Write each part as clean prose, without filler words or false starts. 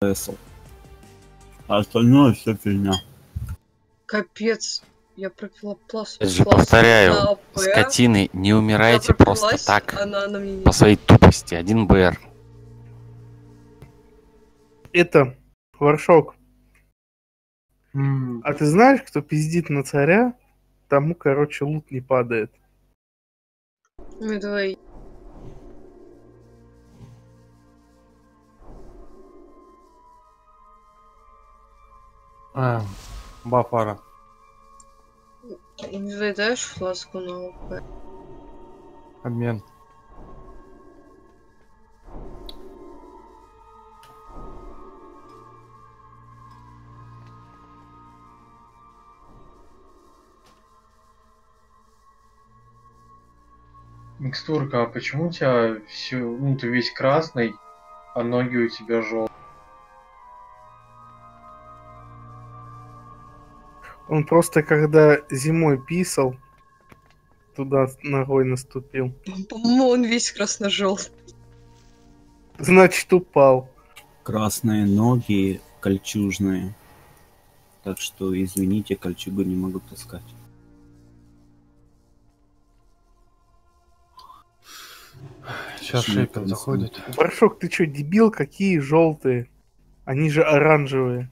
Эсл. А остальное все фигня. Капец. Я пропила пластмассу. Я же повторяю, скотины, не умирайте просто так по своей тупости. 1 БР. Это, Варшок. А ты знаешь, кто пиздит на царя, тому, короче, лут не падает. Медвей. Бафара. Медвей, даешь фласку на ОП? Обмен. Микстурка, а почему у тебя все, ну ты весь красный, а ноги у тебя желтые? Он просто, когда зимой писал, туда ногой наступил. По-моему, он весь красно-желтый. Значит, упал. Красные ноги, кольчужные. Так что, извините, кольчугу не могу таскать. Сейчас Шейпер заходит. Варшок, ты чё, дебил? Какие желтые? Они же оранжевые.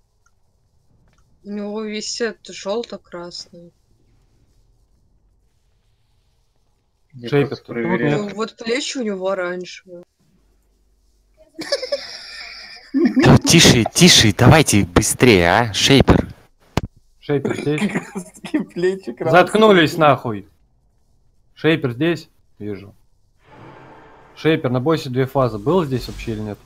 У него весь сет желто-красный. Шейпер, Ну, вот плечи у него оранжевые. Да, тише, тише, давайте быстрее, а, Шейпер. Шейпер здесь? Заткнулись нахуй. Шейпер здесь? Вижу. Шейпер, на боссе 2 фазы. Был здесь вообще или нет?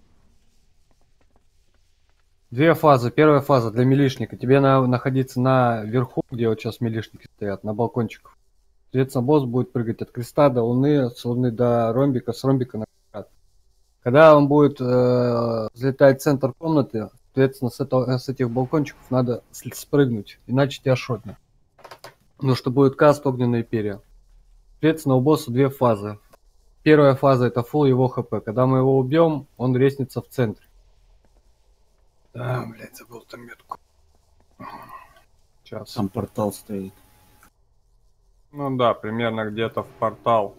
2 фазы. Первая фаза для милишника. Тебе надо находиться наверху, где вот сейчас милишники стоят, на балкончиках. Соответственно, босс будет прыгать от креста до луны, с луны до ромбика, с ромбика на квадрат. Когда он будет взлетать в центр комнаты, соответственно, с этих балкончиков надо спрыгнуть, иначе тебя шотнет. Ну что будет каст огненные перья. Соответственно, у босса 2 фазы. Первая фаза это фулл его хп. Когда мы его убьем, он резнится в центре. Да, блядь, забыл там метку. Сейчас. Там портал стоит. Ну да, примерно где-то в портал.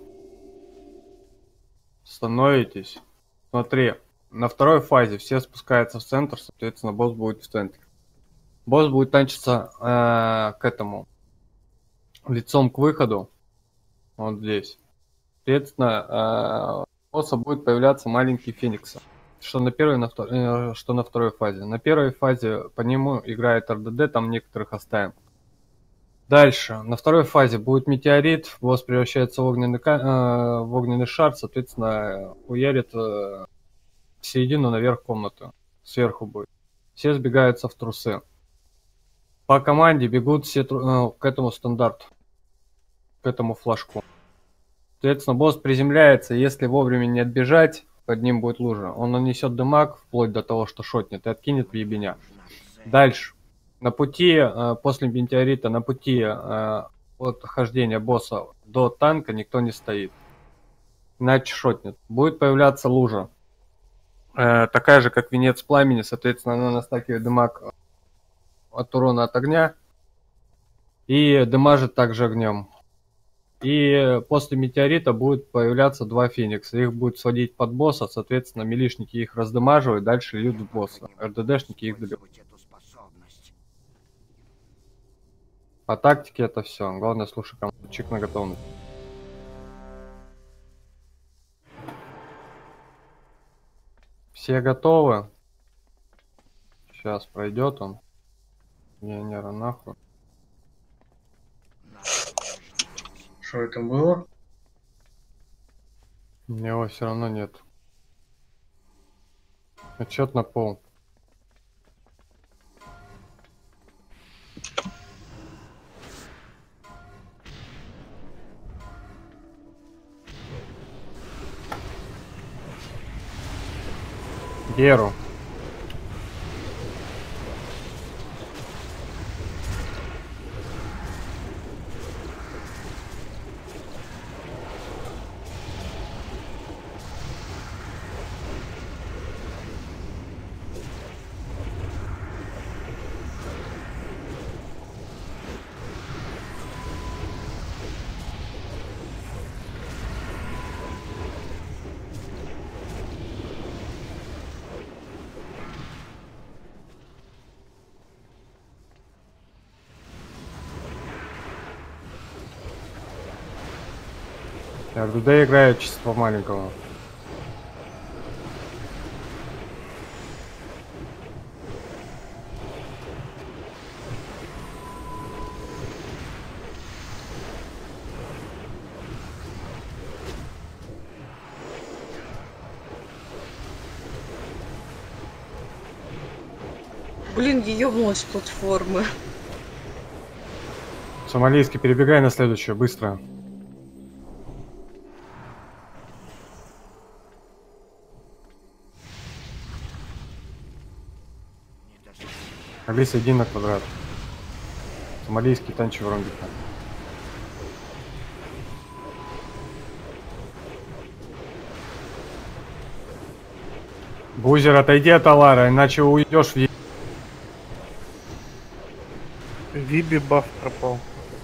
Становитесь. Смотри, на второй фазе все спускаются в центр, соответственно, босс будет в центре. Босс будет танчиться к этому. Лицом к выходу. Вот здесь. Соответственно, у босса будет появляться маленькие фениксы. Что на первой, что на второй фазе. На первой фазе по нему играет РДД, там некоторых оставим. Дальше. На второй фазе будет метеорит, босс превращается в огненный шар, соответственно, уярит в середину наверх комнаты. Сверху будет. Все сбегаются в трусы. По команде бегут все к этому стандарту. К этому флажку. Соответственно, босс приземляется, если вовремя не отбежать, под ним будет лужа. Он нанесет дамаг, вплоть до того, что шотнет, и откинет в ебеня. Дальше. На пути, после метеорита, на пути от хождения босса до танка никто не стоит. Иначе шотнет. Будет появляться лужа. Такая же, как венец пламени, соответственно, она настакивает дамаг от урона от огня. И дамажит также огнем. И после метеорита будет появляться 2 феникса. Их будет сводить под босса, соответственно, милишники их раздамаживают, дальше льют в босса. РДДшники их добивают. По тактике это все. Главное, слушай команду. Чик на готовность. Все готовы? Сейчас пройдет он. Не, нахуй. Что это было? Его все равно нет. Отчет на пол. Геру. РДД играет чисто маленького. Блин, я ёбнулась с платформы. Сомалийский, перебегай на следующую, быстро. Алиса, иди на квадрат. Сомалийский, танчи в ромбика. Бузер, отойди от Алара, иначе уйдешь в... Виби баф пропал.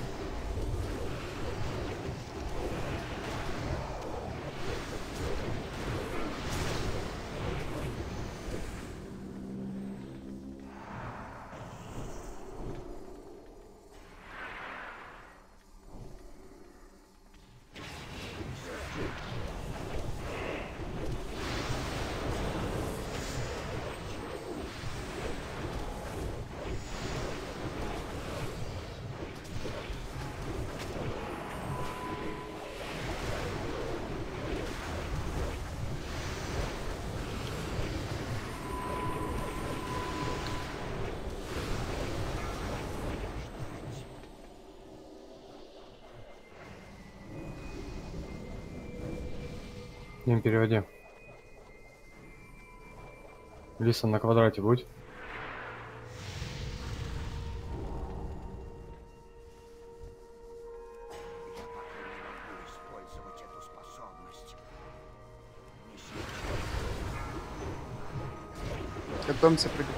Дим, переводи. Лиса на квадрате будь. Готовимся прыгать.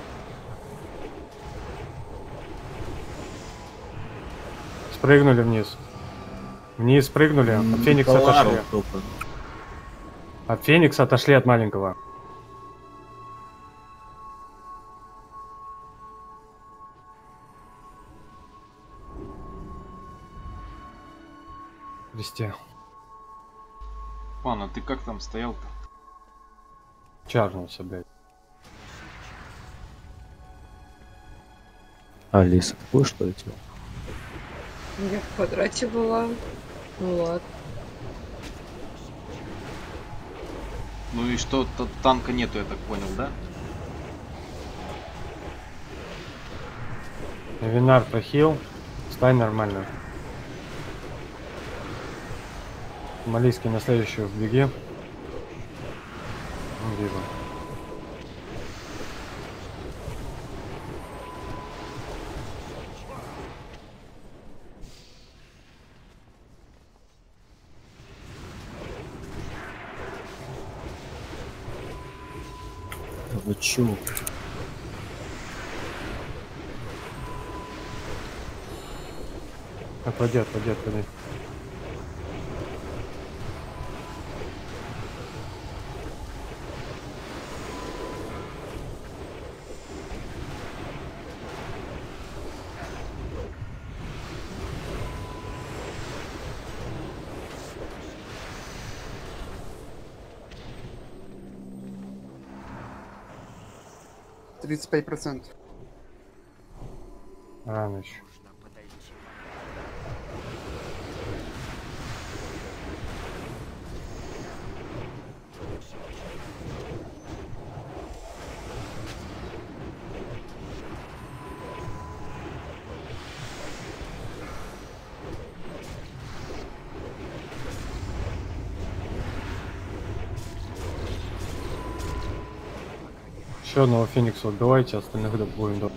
Спрыгнули вниз. Вниз спрыгнули. От Феникса отошли. От Феникса отошли от маленького. Вести. Пан, а ты как там стоял-то? Чарнулся, блядь. Алиса, ты будешь полетел? Я в квадрате была. Ну ладно. Ну и что, танка нету, я так понял, да? Винар прохил. Стань нормально. Малийский на следующую в беге. Вижу. Да вы чё? Отводи, отводи. Тридцать 35%. Рано еще. Еще одного Феникса убивайте, остальных будем до...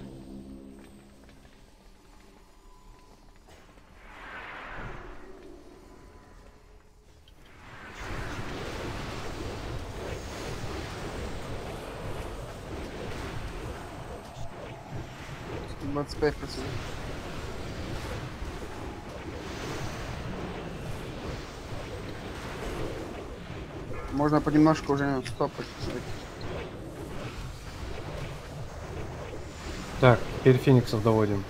Двадцать 25%. Можно понемножку уже стопать. Так, теперь Фениксов доводим.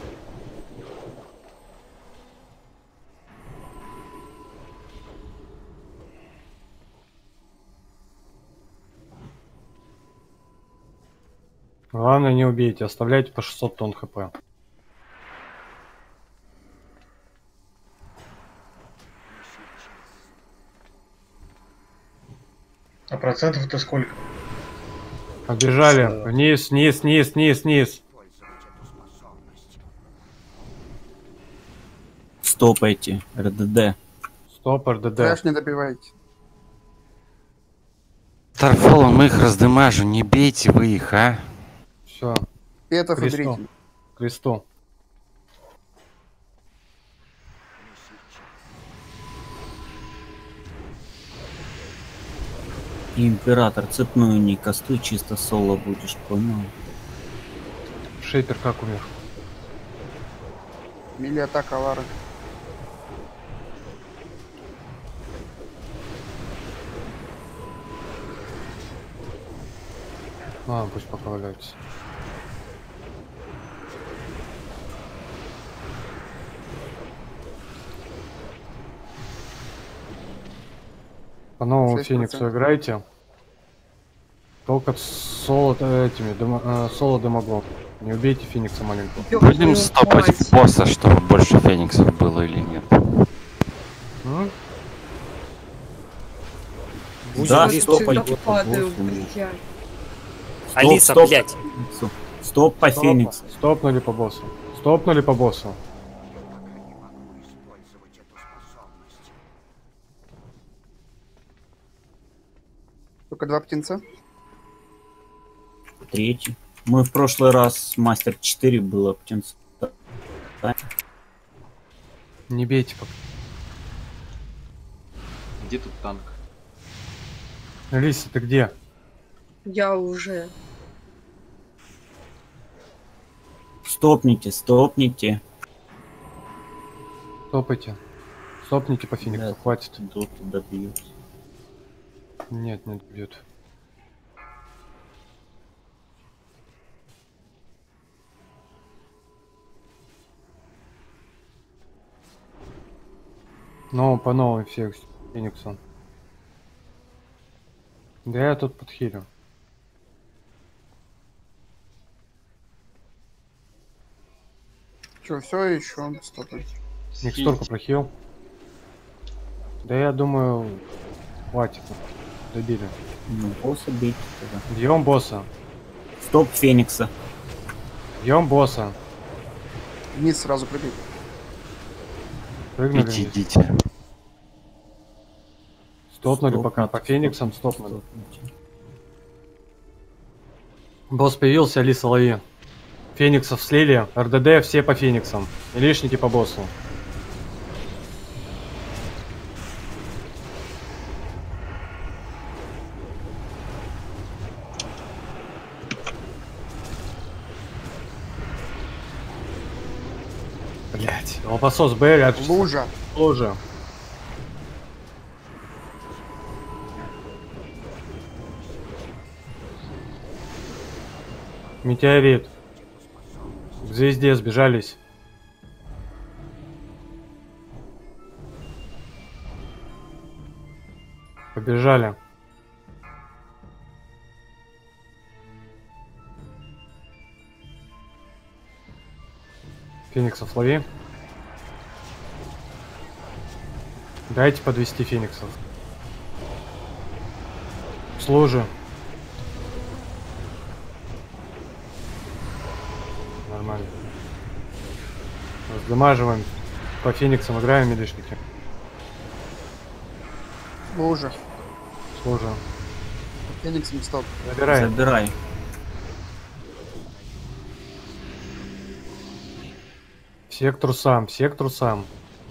Главное, не убейте, оставляйте по 600 тонн хп. А процентов-то сколько? Побежали. Вниз, вниз, вниз, вниз, вниз. Стопайте. РДД. Стоп, РДД. Трэш не добивайте. Старфолом их раздымажу, не бейте вы их, а? Все, Петов и кресту. дритель. Кресту. Император, цепную не кастуй, чисто соло будешь, понял? Шейпер как умер? Мили атака Лары. А, пусть пока валяются. По новому 6%. Фениксу играйте. Только соло этими, соло демоглом. Не убейте Феникса маленького. Будем стопать босса, чтобы больше фениксов было или нет? Да, Я стопай. всегда падаю, блядь. Алиса, блядь. Стоп по Фениксу. Стопнули по боссу. Стопнули по боссу. Только 2 птенца. Третий. Мы в прошлый раз мастер 4 было птенца. Не бейте пока. Где тут танк? Алиса, ты где? Я уже. Стопните, стопните. Стопайте. Стопните по Фениксу, Да, хватит. Доту добьют. Нет, не бьет. Ну, по новой Фениксу. Да я тут подхилю. Че, все еще стопать. Микстурку прохил. Да я думаю, хватит. Добили. Ну, босса бейте тогда. Бьем босса. Стоп Феникса. Бьем босса. Вниз сразу прыгай. Прыгнули. Идите, вниз. идите. Стопнули Стопните, пока. По Фениксам стопнули. стопните. Босс появился, Алиса, лови. Фениксов слили. РДД все по Фениксам. И лишники по боссу. Блять. Лопасос Б, Лужа. Лужа. Метеорит. К звезде сбежались. Побежали. Фениксов лови. Дайте подвести фениксов. Служи. Нормально. Раздамаживаем. По фениксам играем, милишники. Лужа. Служи. Фениксом стоп. Забираем. Забирай. Все к трусам, все к трусам.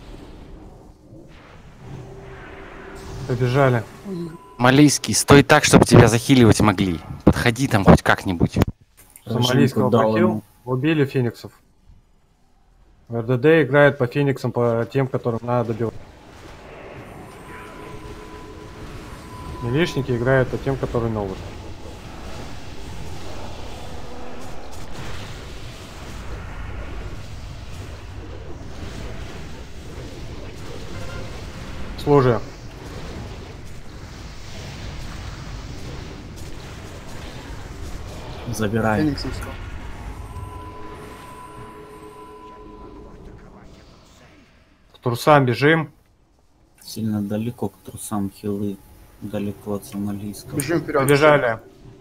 Побежали. Малийский, стой так, чтобы тебя захиливать могли. Подходи там хоть как-нибудь. Сомалийского дал похил. ему. Убили фениксов. РДД играет по фениксам, по тем, которым надо добивать. Милишники играют по тем, которые новые. Служи. Забирай. Фениксом стал. К трусам бежим. Сильно далеко к трусам хилы. Далеко от сомалийского. Бежим вперед. Побежали.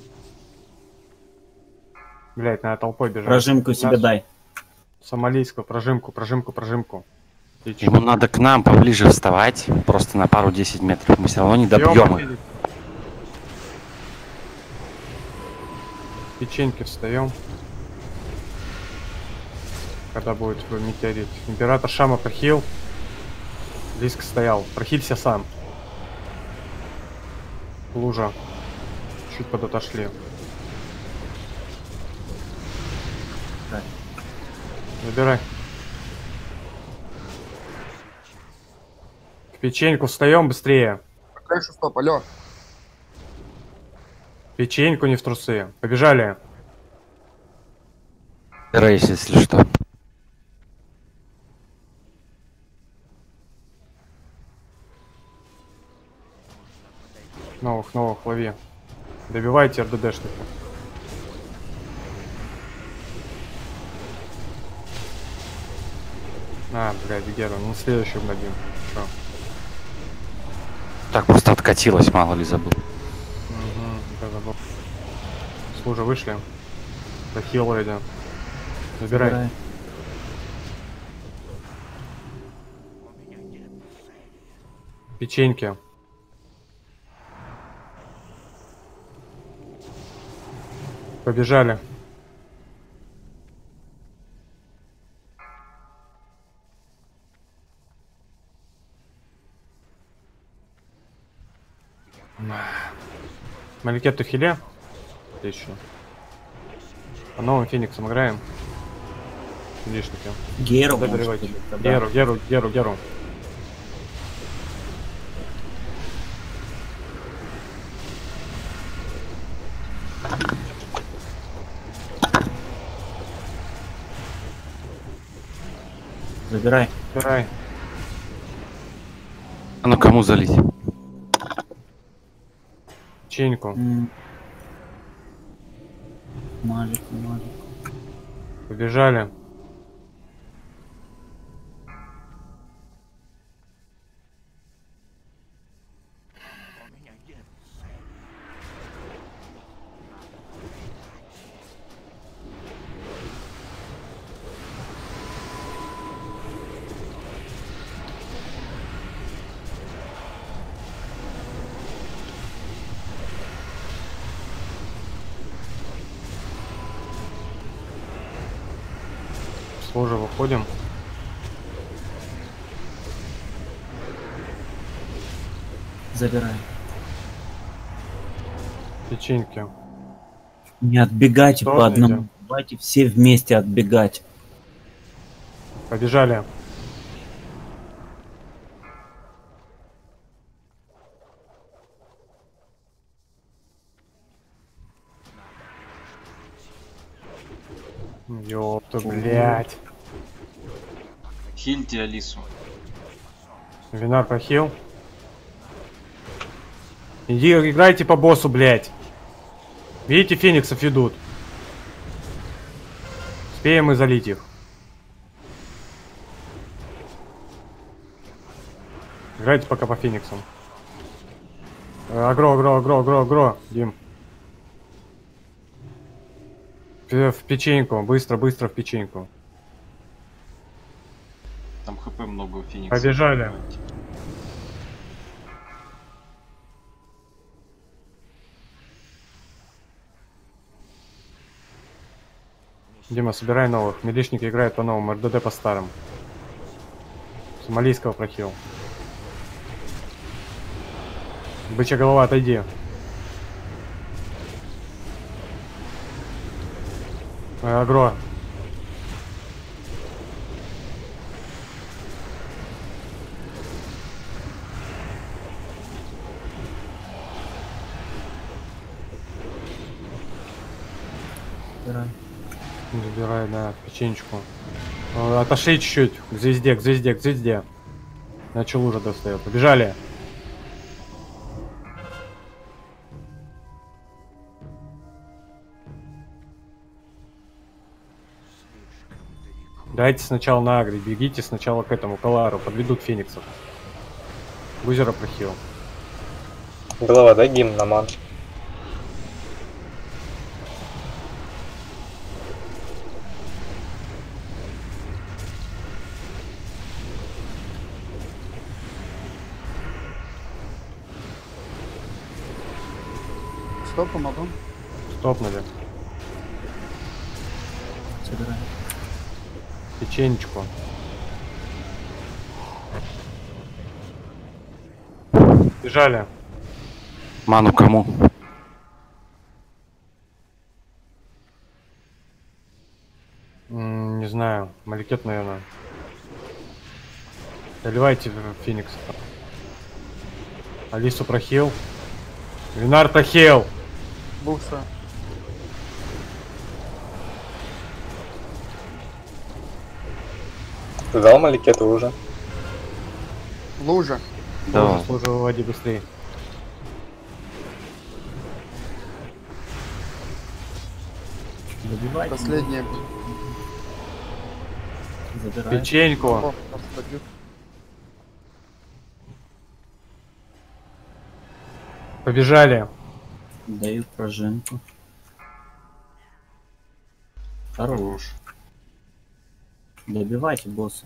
Блять, надо толпой бежать. Прожимку себе дай. Сомалийскую, прожимку. Ему надо к нам поближе вставать, просто на пару 10 метров. Мы все равно не добьем их. Печеньки встаем. Когда будет твой метеорит. Император Шама прохил. Близко стоял. Прохилься сам. Лужа. Чуть подотошли. Забирай. К печеньку встаем быстрее. Конечно, стоп, алло. Печеньку не в трусы. Побежали. Рейс, если что. Новых лови. Добивайте РДДшника. А, блядь, Геру, ну следующую дадим. Чё? Так просто откатилось, мало ли забыл. Да, забыл. Служа вышли. Захил вроде. Забирай. Печеньки. Побежали. Маликету хиле. Отлично. По новым фениксам играем. Лишники. Геру. Геру. Забирай. А ну кому залить? Печеньку. Малик. Побежали. Служа, выходим. Забирай. Печеньки. Не отбегайте Тоже по одному. идем. Давайте все вместе отбегать. Побежали. Ёпта, блядь. Хильте Алису. Винар прохил. Иди, играйте по боссу, блядь. Видите, фениксов идут. Успеем мы залить их. Играйте пока по фениксам. Агро. Дим. В печеньку. Быстро в печеньку. Там хп много у Феникса. Побежали. Дима, собирай новых. Милишники играют по новым, РДД по старым. Сомалийского прохил. Бычья голова, отойди. Агро. Забирай, да, печенечку. Отошли чуть-чуть к звезде. Начал лужа достает. Побежали. Дайте сначала на агре, бегите сначала к этому Калару, подведут фениксов. Бузера прохил. Голова, дай гимн на ман. Стоп, помогу. Стопнули. Собирай. Печенечку. Бежали. Ману кому? Не знаю. Маликет, наверное. Доливайте в Феникс. Алису прохил. Винар прохил. Буса. Ты дал Маликету уже? Лужа. Да. Служи, выводи быстрее. Добивайте. Последняя. Забирай. Печеньку. О, господи. Побежали. Даю пружинку. Хорош. Добивайте босса.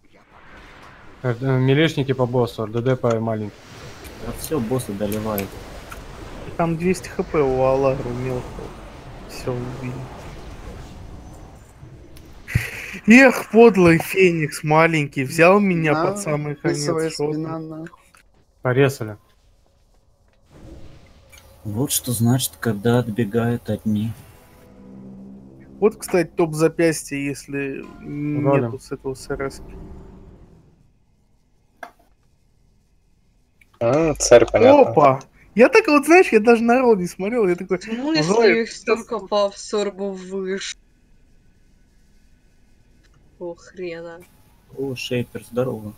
Милишники по боссу, РДД по маленьким. Да все, босса доливает. Там 200 хп у Алару мелкого. Все убили. Эх, подлый Феникс маленький, взял меня На, под самый писовая конец. Шо спина, ты? на. Порезали. Вот что значит, когда отбегают одни. Вот, кстати, топ запястья, если Голем. нету с этого СРС. Царь, понятно. Опа! Я так вот, знаешь, я даже на ролл не смотрел, я такой... Ну, если «Ой, их столько по абсорбу выше. О, хрена. О, Шейпер, здорово.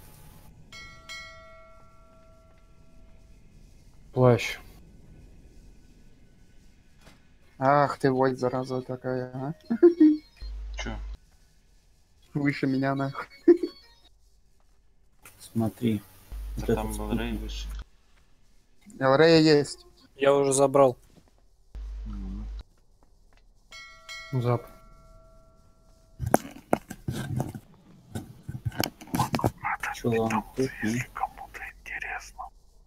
Плащ. Ах ты, вот зараза такая, а. Чё? Выше меня, нахуй. Смотри. Вот Так там этот был спутник. Рей выше. Элрея есть. Я уже забрал. Зап. Чё, ладно, тут, не? Кому-то интересно.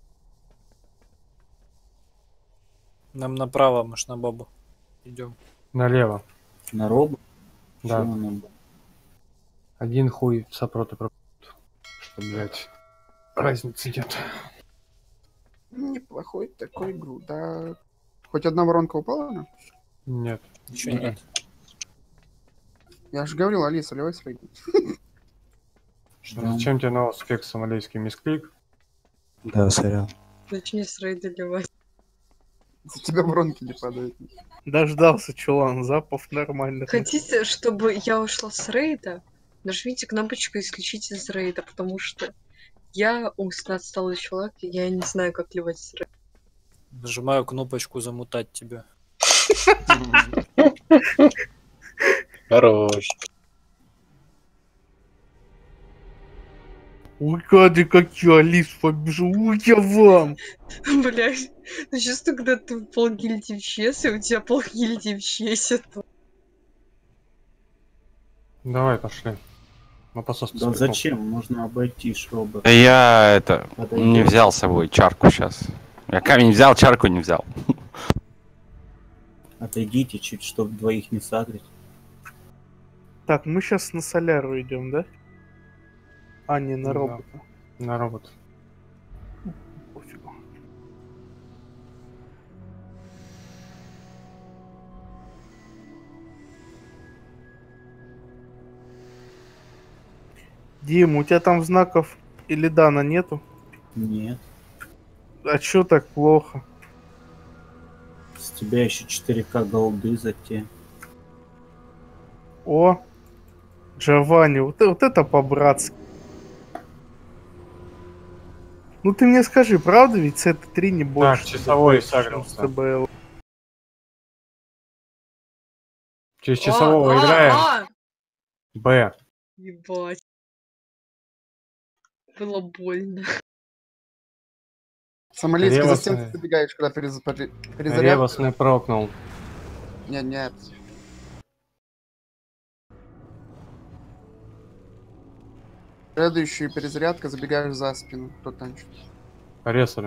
Нам направо, мы ж на бабу. Идем. Налево. На робу? Да. Чё оно? Один хуй сопроты пропадут. Что, блядь, разница идет. Неплохой такой груда. Хоть одна воронка упала, да? Нет. Ничего нет. Я же говорил, Алиса, ливай средний. Ждём. Зачем тебе на успех сомалийский мисклик? Да, сорян. Начни с рейда ливать. За тебя воронки не падают. Дождался, чулан, запов нормальных. Хотите, чтобы я ушла с рейда? Нажмите кнопочку «Исключить из рейда», потому что я умственно отсталый человек, и я не знаю, как ливать с рейда. Нажимаю кнопочку замутать тебя. Хорош. Ой, Кадри, как я, Алис побежу, ой, я вам! Блядь, ну сейчас когда ты полгильдии в ЧС, и у тебя полгильдии в ЧС, то... Давай, пошли. Мы посос Да зачем? Можно обойти шробы. Да я это Подойди. не взял с собой чарку сейчас. Я камень взял, чарку не взял. Отойдите чуть, чтобы двоих не сагрить. Так, мы сейчас на соляру идем, да? А, не, на Да. робота. На робот. Пофигу. Дим, у тебя там знаков или Дана нету? Нет. А чё так плохо? С тебя еще 4К голды за те. О, Джованни, вот это по-братски. Ну ты мне скажи, правда ведь с этой 3 не больше? часовой чем сагрился. с ТБЛ? Через часового играем. Б. Ебать. Было больно. Сомалийский за Ревос, стенку забегаешь, когда перезарядка. Ревос не прокнул. Нет. Следующая перезарядка, забегаешь за спину. Кто танчит? Порезали.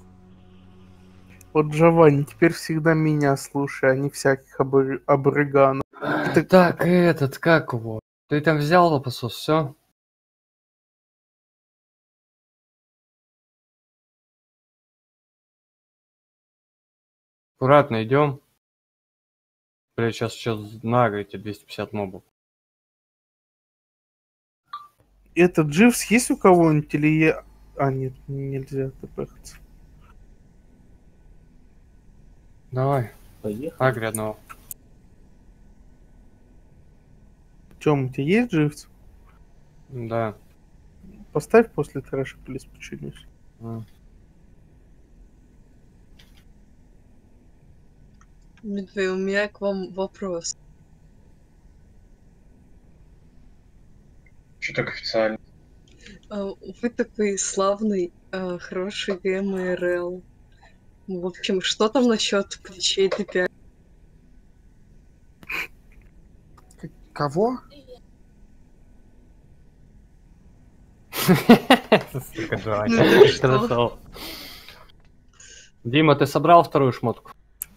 Вот, Джованни, теперь всегда меня слушай, а не всяких абориганов. Так, этот, как его? Ты там взял лопасос, все? Аккуратно идем. Бля, сейчас нагрите 250 мобов. Этот Дживс есть у кого-нибудь или я... А, нет, нельзя тпхаться. Давай. Поехали. Агри одного. Тём, у тебя есть Дживс? Да. Поставь после трэша, плиз, починишь. Медвей, у меня к вам вопрос. Что так официально? Вы такой славный, хороший ГМРЛ. В общем, что там насчет плечей Т5? Кого? Дима, ты собрал вторую шмотку?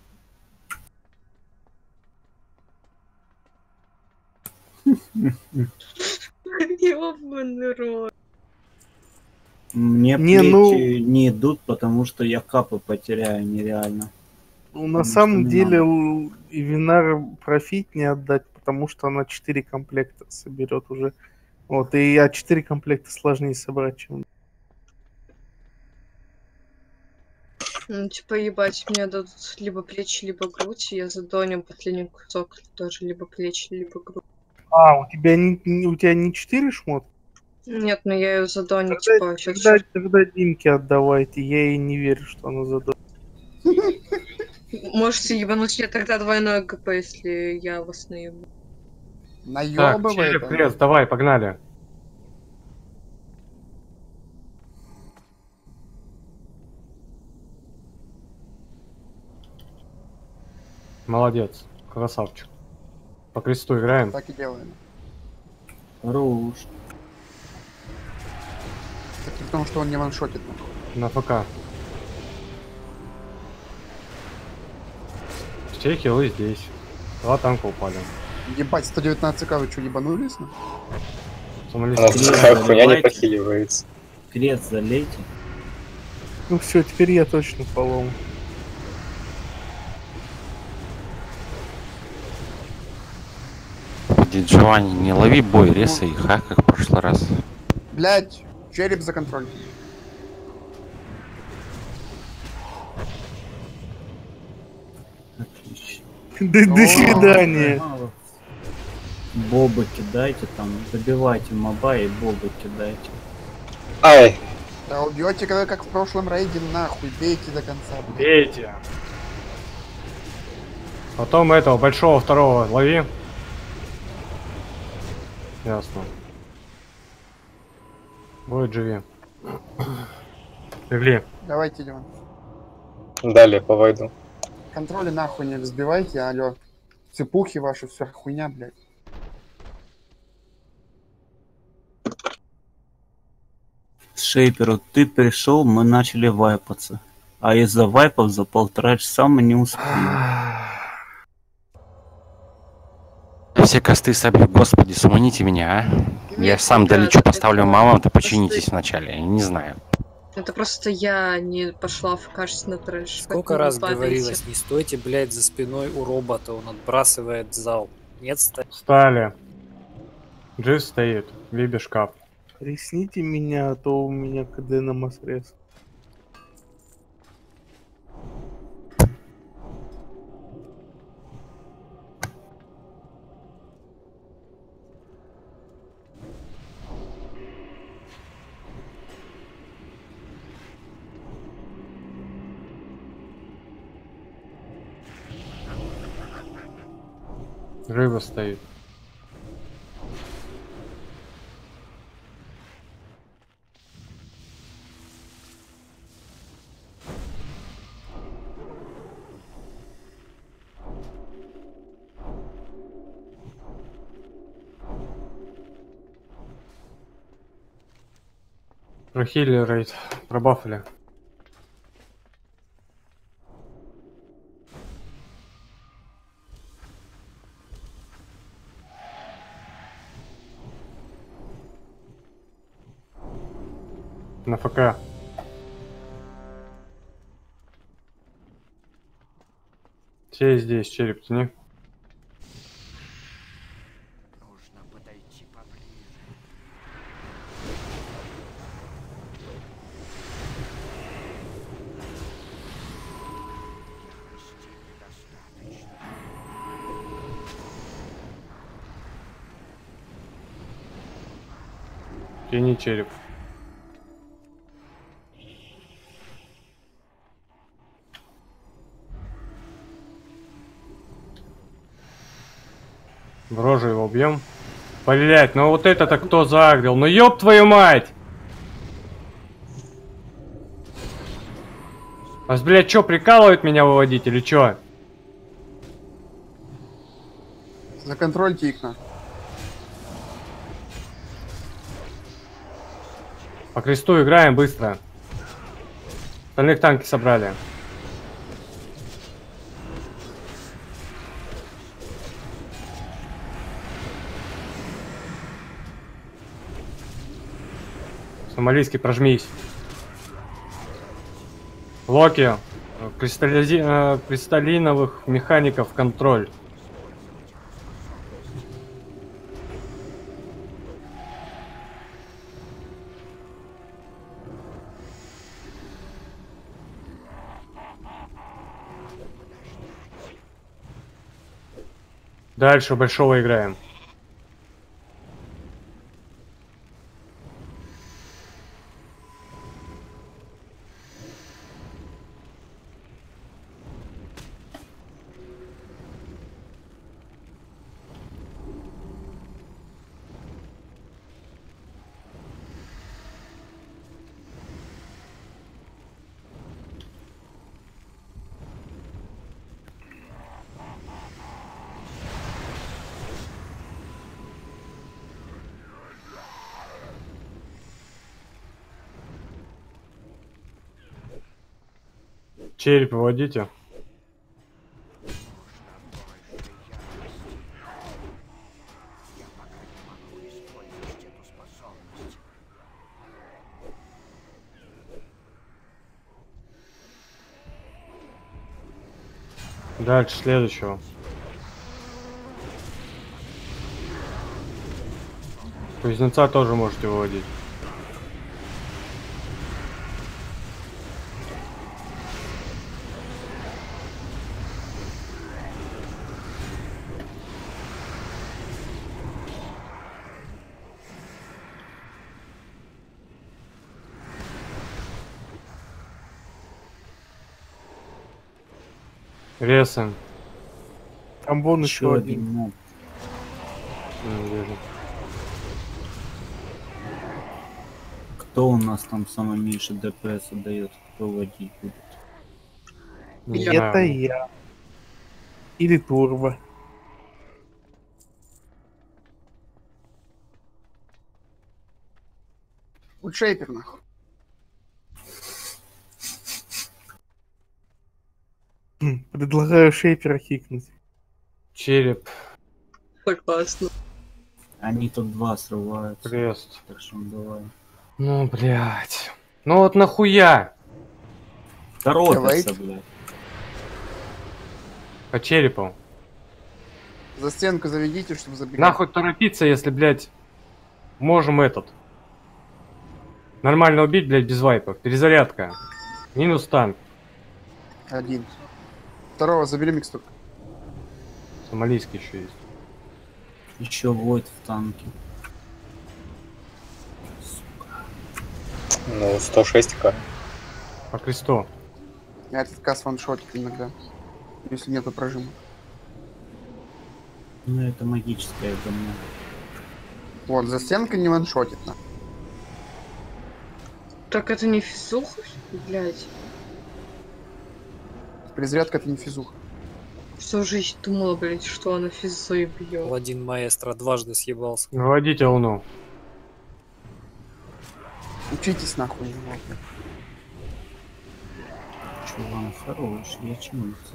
Ёбаный рот. Мне плечи не идут, потому что я капы потеряю нереально. Ну, на самом деле, Ивинар профит не отдать, потому что она 4 комплекта соберет уже. Вот, и 4 комплекта сложнее собрать, чем... Ну, типа, ебать, мне дадут либо плечи, либо грудь, и я задоню последний кусок тоже либо плечи, либо грудь. А, у тебя не 4 шмота? Нет, но я ее задоню, Тогда Димке отдавайте, я ей не верю, что она задонит. Можете ебануть мне тогда двойной ГП, если я вас наебу. Так, череп, крест, давай, погнали. Молодец, красавчик. По кресту играем. Так и делаем. Хорош. Так при том, что он не ваншотит. На ФК. Все хилы здесь. 2 танка упали. Ебать, 119к, вы что, ебанулись? Хуйня не похиливается. Крест залейте. Ну все, теперь я точно полом. Джованни, не лови бой, резай их, как в прошлый раз. Блять, череп за контроль. Отлично. До свидания. Бобы кидайте там, добивайте моба и бобы кидайте. Ай! Да убьете, когда как в прошлом рейде, нахуй, бейте до конца. Бейте. Потом этого большого второго лови. Ясно. Будет живи. Легли. Давайте, Димон. Далее по войду. Контроли нахуй не взбивайте, алё. Цепухи ваши, все хуйня, блядь. Шейперу, ты пришел, мы начали вайпаться. А из-за вайпов за 1,5 часа мы не успели. Все косты собью, господи, суманите меня, а? Я сам долечу, поставлю мамам-то, починитесь вначале, я не знаю. Это просто я не пошла в качественный трэш. Сколько раз говорилось, не стойте, блядь, за спиной у робота, он отбрасывает зал. Нет, Стали. Джиз стоит, Виби шкаф. Ресните меня, а то у меня КД на масрез. Рыба стоит. Прохили рейд. Пробафали. На ФК. Все здесь, череп тяни. Тяни череп. В рожу его убьем. Блять, ну вот это-то кто загрел? Ну ёб твою мать! Вас, блядь, чё, прикалывает меня выводить или чё? Законтрольте их на. По кресту играем быстро. Остальных танки собрали. Сомалийский, прожмись. Локи. Кристаллиновых механиков контроль. Дальше большого играем. Череп выводите. Дальше следующего. Кузнеца тоже можете выводить. Ресом. Там вон еще один. моб. Вижу. Кто у нас там самый меньший ДПС отдает? Кто водить будет? Не Это знаю. я. Или Турбо. Вот шейпер нахуй. Предлагаю шейпера хикнуть. Череп. Согласна. Они тут два срываются. Крест. Так что давай. Ну, блядь. Ну вот нахуя? Торопятся, блядь. По черепу. За стенку заведите, чтобы забегать. Нахуй торопиться, если, блядь, можем этот. Нормально убить, блядь, без вайпов. Перезарядка. Минус танк. Один. Второго забери микстурку. Сомалийский еще есть. Еще войд в танке. Ну, 106к. По кресту. Этот касс ваншотит иногда. Если нету прожима. Ну это магическое говно. Вот, за стенкой не ваншотит. На. Так это не физуха, блядь. Перезарядка это не физуха. Всю жизнь думала, блядь, что она физой бьет. Один маэстро дважды съебался. Выводите луну. Учитесь нахуй его. Чувак, хорош, я чмылся.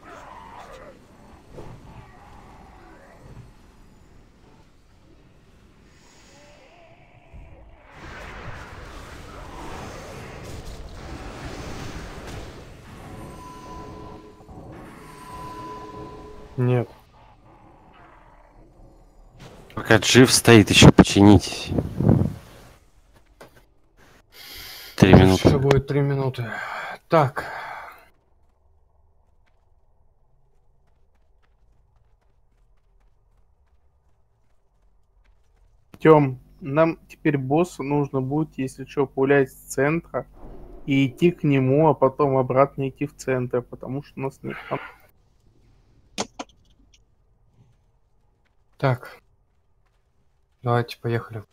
Нет. Пока жив стоит, еще починитесь. 3 минуты. Еще будет 3 минуты. Так. Тём, нам теперь боссу нужно будет, если что, пулять с центра и идти к нему, а потом обратно идти в центр, потому что у нас нет там. Так. Давайте, поехали.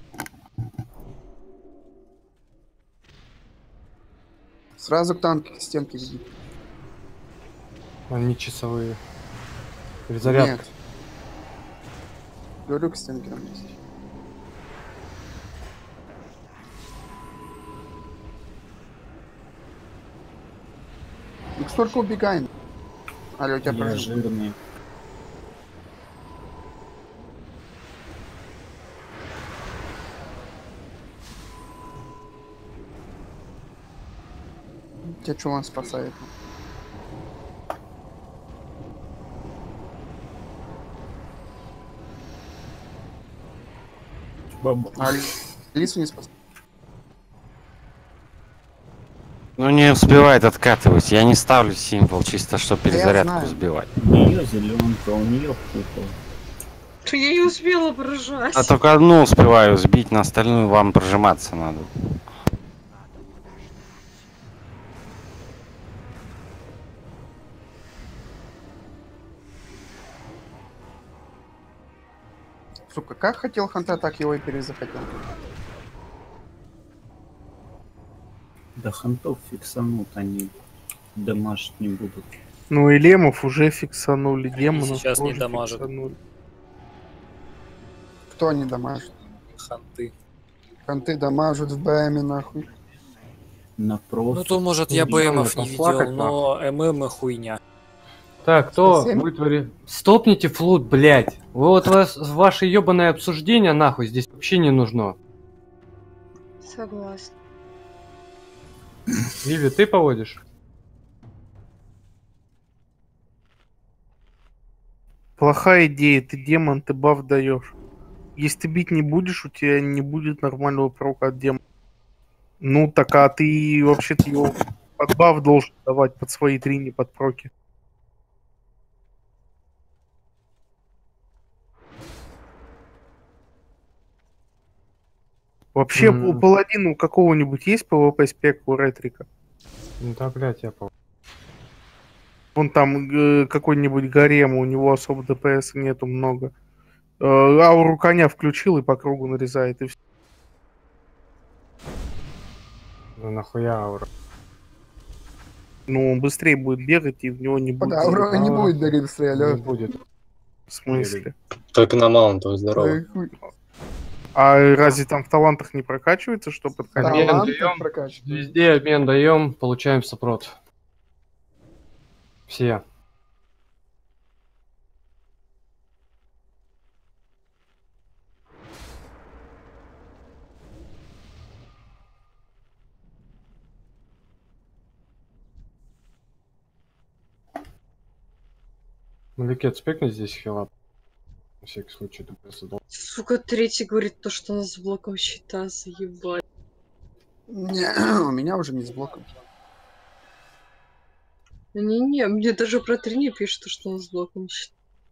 Сразу к танке, к стенке веди. Они часовые. Перезарядка. Нет. Говорю, к стенке там есть. Ну столько убегаем. Алло, у тебя Я прожил. жирный. Тебя чувак спасает. Баба. А Лису не спасает. Ну не успевает откатывать. Я не ставлю символ, чисто чтобы перезарядку знаю. сбивать. У нее зеленка, у нее кукол. То я не успела поражать. А только одну успеваю сбить, на остальную вам прожиматься надо. Сука, как хотел Ханта, так его и перезахотел. Да хантов фиксанут, они дамажить не будут. Ну и лемов уже фиксанули, демонов сейчас не тоже дамажат. фиксанули. Кто не дамажит? Ханты. Ханты дамажат в БМе нахуй. На просто. Ну то, может, я Ну, БМов там не плакать видел, но ММ хуйня. Так, кто 107? вытворит? Стопните флут, блядь. Вы вот ваше ебаное обсуждение нахуй здесь вообще не нужно. Согласна. Виви, ты поводишь? Плохая идея, ты демон, ты баф даешь. Если ты бить не будешь, у тебя не будет нормального прока от демона. Ну так, а ты вообще-то его под баф должен давать, под свои 3, не под проки. Вообще, у паладина у какого-нибудь есть ПВП спек у Ретрика? Ну да, блядь, я поводил. Вон там какой-нибудь гарем, у него особо ДПС нету много. Ауру коня включил и по кругу нарезает, и все. Ну нахуя аура? Ну, он быстрее будет бегать, и в него не будет. Да, аура не Аура. будет бегать быстрее, алло. Не будет. В смысле? Только на маунтовый, здорово. Ой, хуй. А разве там в талантах не прокачивается, что подходить? Обмен Талант даем. прокачивает. Везде обмен даем, получаем сопрот. Все. Маликет, спекни здесь хила. На всякий случай, ты просто дал. Сука, третий говорит то, что у нас с блоком щита, заебать. Не, у меня уже не с блоком. Не-не, мне даже про 3 не пишет, что у нас с блоком щита.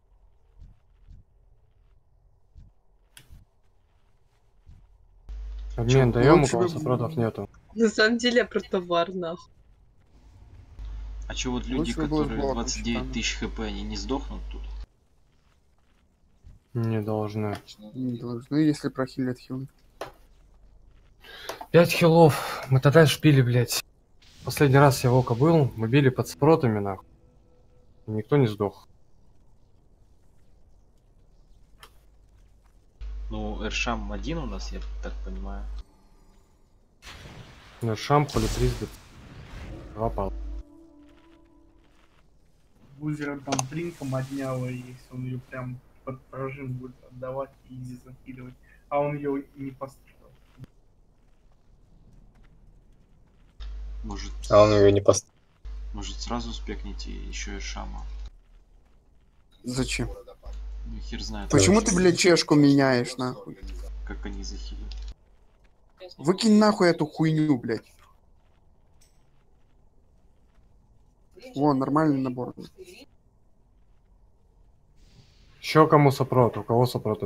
Обмен даем, у лучше кого бы- сопротов нету. На самом деле я про товар, нахуй. А чё вот люди, Лучше бы было с которые блоком 29 щитами. тысяч хп, они не сдохнут тут? Не должны. Не должны, если прохилят хил. 5 хилов. Мы тогда шпили, блядь. Последний раз я в Око был, мы били под спротами, нахуй. Никто не сдох. Ну, Эршам один у нас, я так понимаю. На шампуле призбит. 2 пала. Бузера там блинком отняла, если он ее прям под прожим будет отдавать и изи закидывать. А он ее и не поставил. Может... А он ее не поставил. Может сразу спекните еще и шама. Зачем? Ну хер знает. Почему ты, блядь, чешку меняешь, нахуй? Как они захилят. Выкинь нахуй эту хуйню, блядь. Вон, нормальный набор. Еще кому сопрот? У кого сопрот?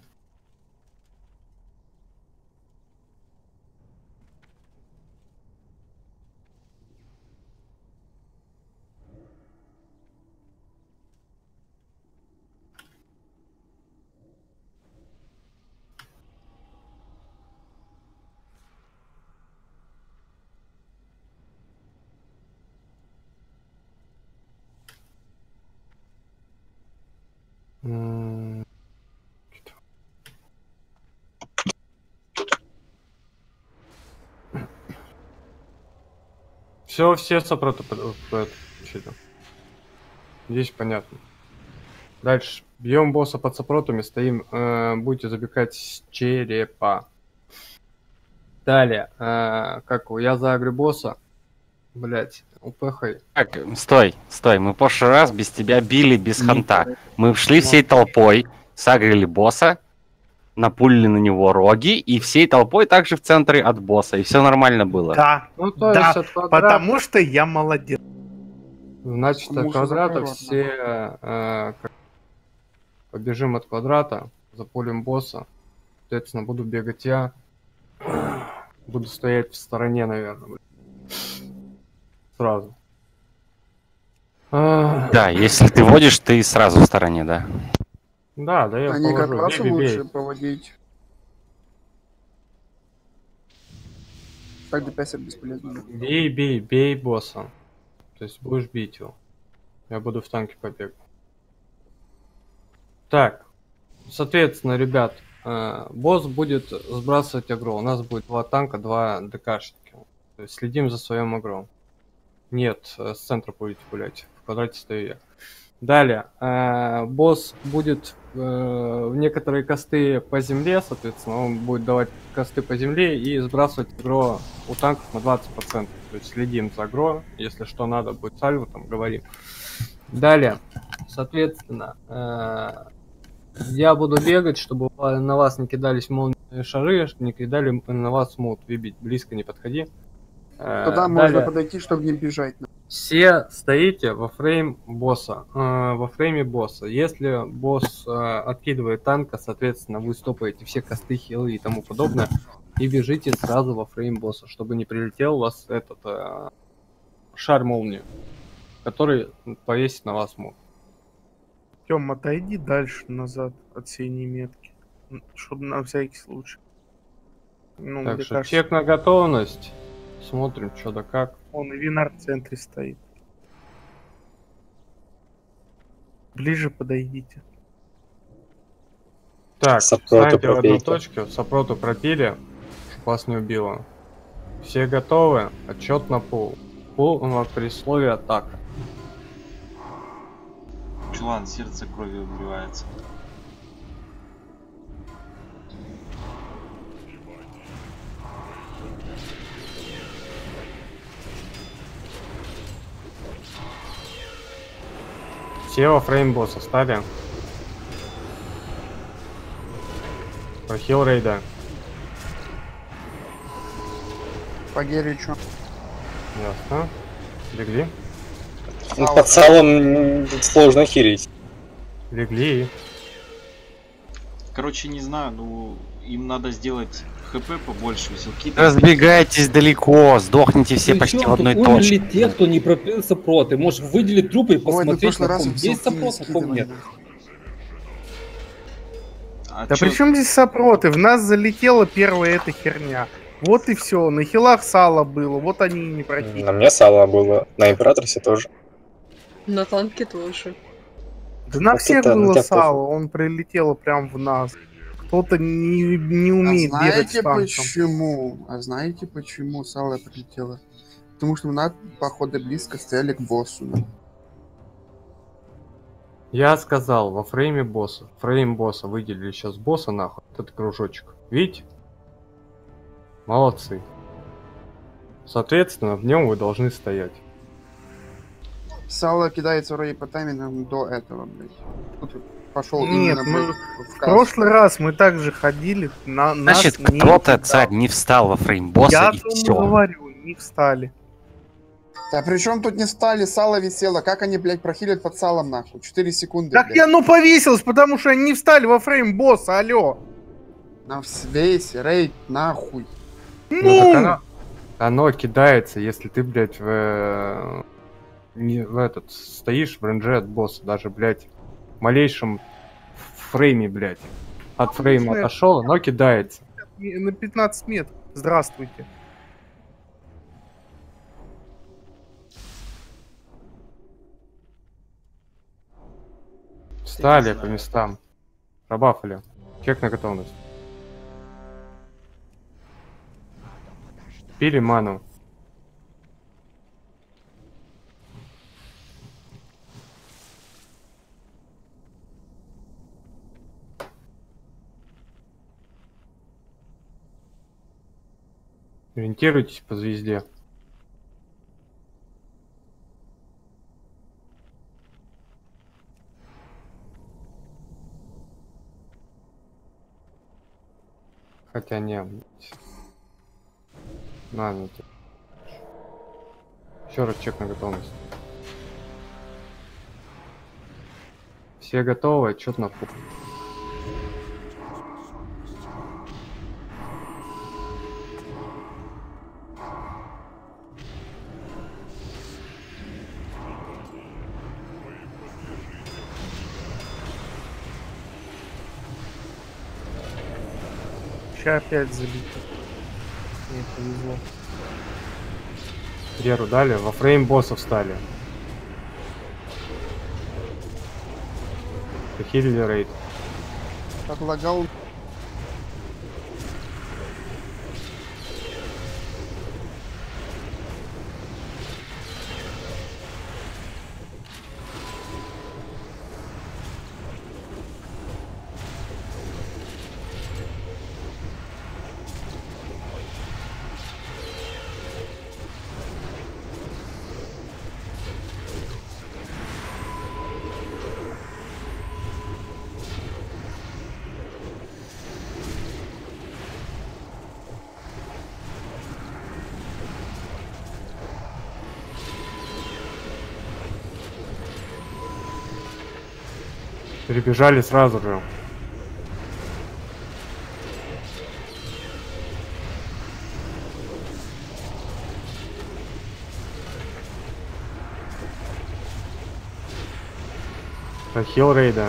Все сопроты получили. Здесь понятно. Дальше. Бьем босса под сопротами, стоим, будете забегать с черепа. Далее. Я заагрю босса. Блять, упэхай. Так, стой, мы в прошлый раз без тебя били без ханта. Мы шли всей толпой, сагрили босса, напулили на него роги, и всей толпой также в центре от босса, и все нормально было. Да, Ну, то да, есть от квадрата, потому что я молодец. значит, от квадрата все побежим от квадрата, запулим босса. Соответственно, буду бегать я. Буду стоять в стороне, наверное. Сразу. Да, если ты водишь, ты сразу в стороне, да. Да, я Они как положу. раз Бей. лучше поводить. Так ДПС бесполезно. Бей босса. То есть будешь бить его. Я буду в танке побегать. Так. Соответственно, ребят, босс будет сбрасывать агро. У нас будет 2 танка, 2 ДКшники. То есть следим за своим агро. Нет, с центра будете гулять. В квадрате стою я. Далее. Босс будет в некоторые косты по земле, соответственно, он будет давать косты по земле и сбрасывать агро у танков на 20%. То есть следим за агро. Если что надо, будет сальву, там говорим. Далее. Соответственно, я буду бегать, чтобы на вас не кидались молнии шары, не кидали на вас мут. Вибить, близко не подходи. Туда можно подойти, чтобы не бежать. Все стоите во фрейме босса. Если босс откидывает танка, соответственно, вы стопаете все косты, хилы и тому подобное и бежите сразу во фрейм босса, чтобы не прилетел у вас этот шар молнии, который повесит на вас мут. Тём, отойди дальше назад от синей метки, чтобы на всякий случай. Ну, Так что кажется, чек на готовность. Смотрим, что да как. он и Винар в центре стоит. Ближе подойдите. Так, Сопроту станьте в одну пропейте. точку, сопроту пропили, чтобы вас не убило. Все готовы? Отчет на пул. Пул при слове атака. Чулан, сердце кровью обливается. Все во фрейм босса стали. Прохил рейда. По Геричу. Ясно. Легли. Ну, под салом сложно хилить. Легли. Короче, не знаю, ну им надо сделать ХП побольше, узелки. Разбегайтесь далеко, сдохните все почти в одной точке. Умерли те, кто не пропил сопроты. Можешь выделить трупы и Ой, ну в посмотреть, прошлый на раз ком все есть сопрот, на ком нет. А Да чё- при чем здесь сопроты? В нас залетела первая эта херня. Вот и все. На хилах сало было, вот они и не прохили. На мне сало было, на Императорсе тоже. На танке тоже. Да на Вот всех это, на было тебя сало, он прилетело прям в нас. Кто-то не умеет бегать с знаете танком. почему? А знаете почему Сала прилетела? Потому что мы, походу, близко стояли к боссу. Я сказал, во фрейме босса. Фрейм босса выделили сейчас босса нахуй. Этот кружочек. Видите? Молодцы. Соответственно, в нем вы должны стоять. Сала кидается вроде по таймингам до этого, блядь. Тут пошел Нет, именно, мы блядь, в прошлый раз мы также ходили. Значит, кто-то, царь, не встал во фрейм босса Я и тому все. говорю, не встали. Да при чем тут не стали? Сало висело. Как они, блядь, прохилят под салом, нахуй? 4 секунды, Так блядь. я повесилась, потому что они не встали во фрейм босса, алло. На весь рейд, нахуй. Ну, так оно кидается, если ты, блядь, в этот стоишь в рейнже от босса, даже, блядь, в малейшем фрейме, блядь. От фрейма отошел, оно кидается. На 15 метров. Здравствуйте. Встали по местам. Пробафали. Чек на готовность. Пили ману. Ориентируйтесь по звезде. Хотя не. На, нет. Еще раз чек на готовность. Все готовы, отчет на пух. Сейчас опять забито. Мне повезло. Геру дали, во фрейм босса встали. Похилили рейд. Отлагал. Перебежали сразу же. Прохил рейда.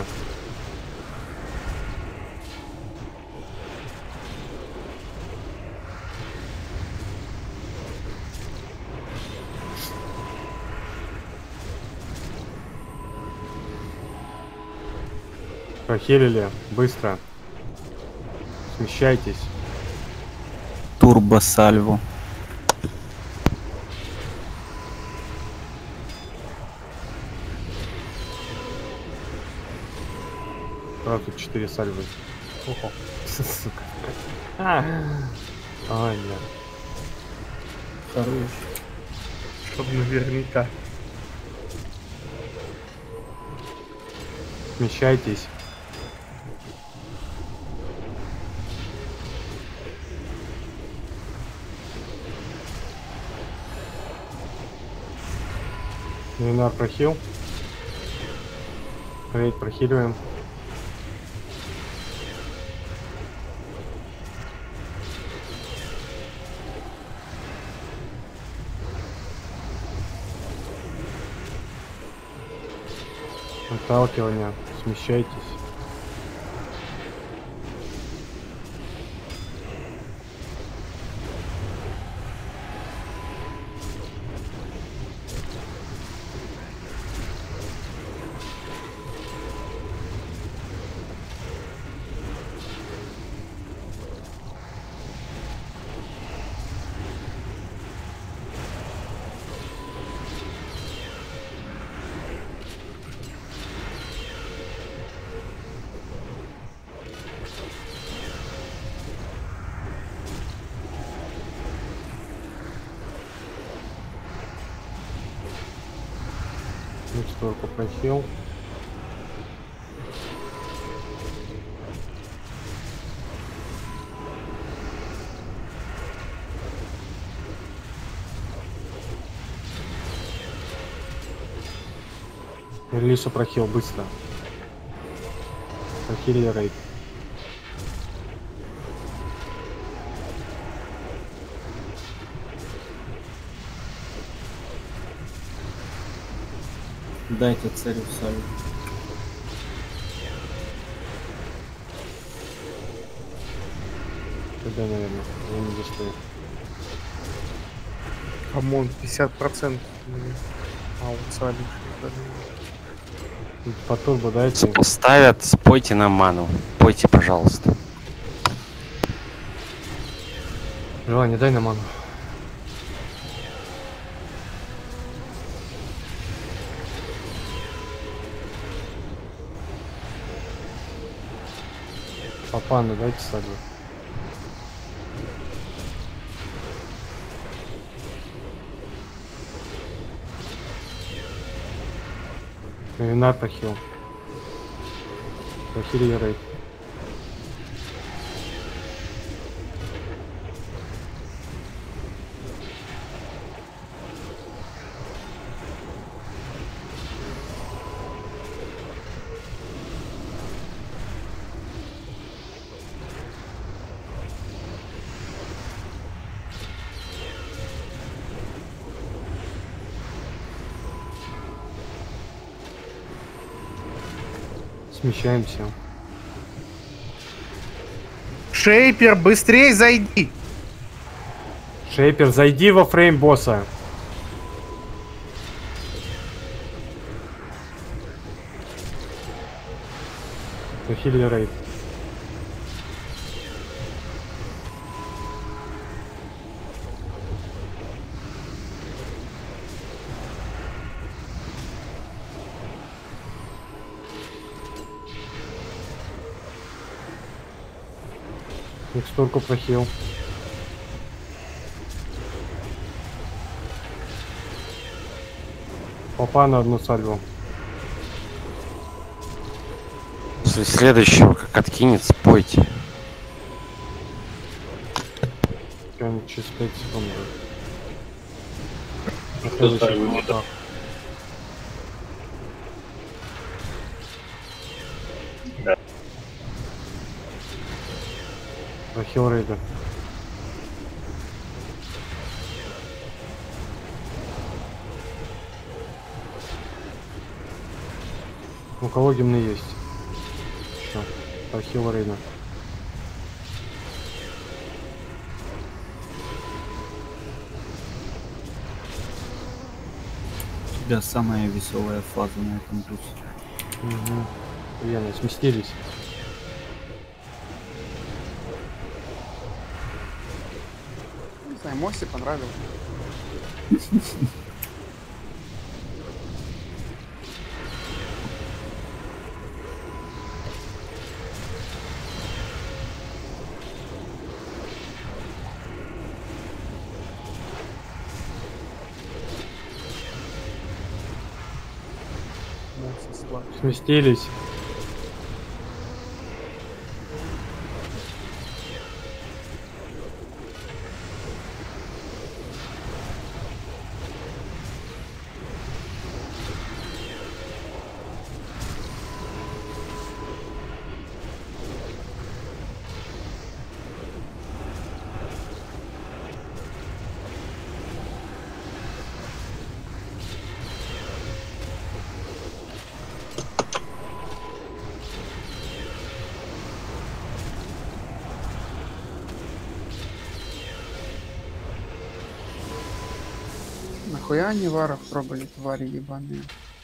Прохилили. Быстро. Смещайтесь. Турбо сальву. Правда, 4 сальвы. Ого. Сука. Ай, нет. Хорош. Чтоб наверняка. Смещайтесь. Минар прохил. Рейд прохиливаем. Отталкивание. Смещайтесь. Текстурку прохил. Релису прохил быстро. Прохили рейд. Дайте царю салют. Тогда, наверное, я не достаю. Камон, 50%. А вот салют. По турбо дайте. Ставят, спойте на ману. Пойте, пожалуйста. Желание, дай на ману. Папану дайте саду. Вина прохил. Прохили рейд. Смещаемся. Шейпер, быстрей зайди! Шейпер, зайди во фрейм босса. Захили рейд. Текстурку прохил. Попа на одну сальву. После следующего, как откинет, спойте. Прям через 5 секунд. Кто ставил это? Да. Прохил рейда. У кого гимны есть? Все. Прохил рейда. У тебя самая веселая фаза на этом тусе. Угу. Яно, сместились. Не знаю, Мосе понравилось. Мосе слаб. Сместились. Нахуя они варов пробовали, твари ебаные?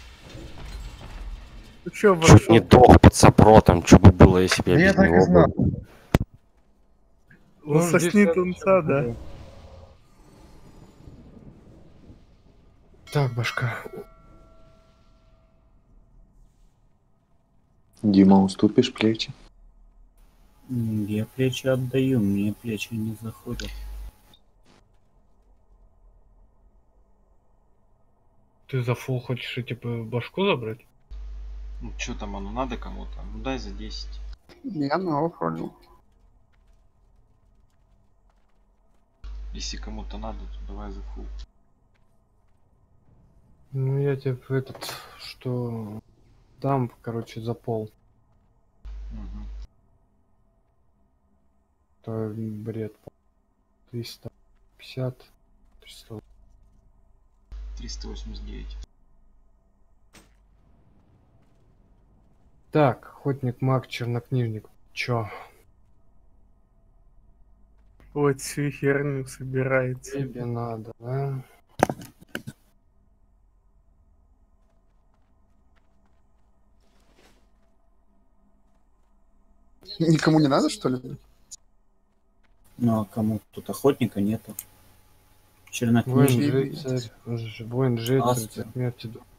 Ну чё, Чуть не дох под сопротом, что бы было, если бы я без так и него знал. был. Ну, сосни тунца, да? Так, башка. Дима, уступишь плечи? Я плечи отдаю, мне плечи не заходят. Ты за фул хочешь, типа, башку забрать? Ну что там оно надо кому-то? Ну дай за 10. Я на оффроду. Если кому-то надо, то давай за фул. Ну я тебе этот, что дам, короче, за пол. Угу. То бред. 350, 300. 389. Так, охотник, маг, чернокнижник. Чё? Вот всю херню собирается. Тебе надо, да? Никому не надо, что ли? Ну а кому? Тут охотника нету. Воин Чернокнижник. жрец, воин жрец, Астра. смерти.